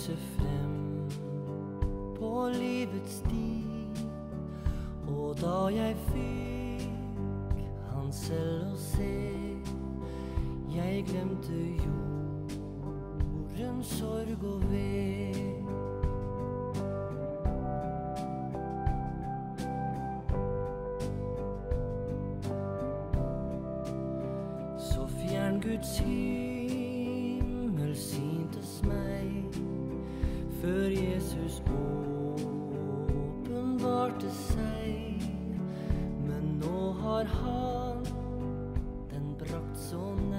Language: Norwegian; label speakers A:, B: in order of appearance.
A: lyset frem på livets sti. Og da jeg fikk han selv å se, jeg glemte jordens sorg og ved. Så fjern Guds himmel syntes meg, før Jesus åpenbarte seg. Men nå har han den brakt så nær.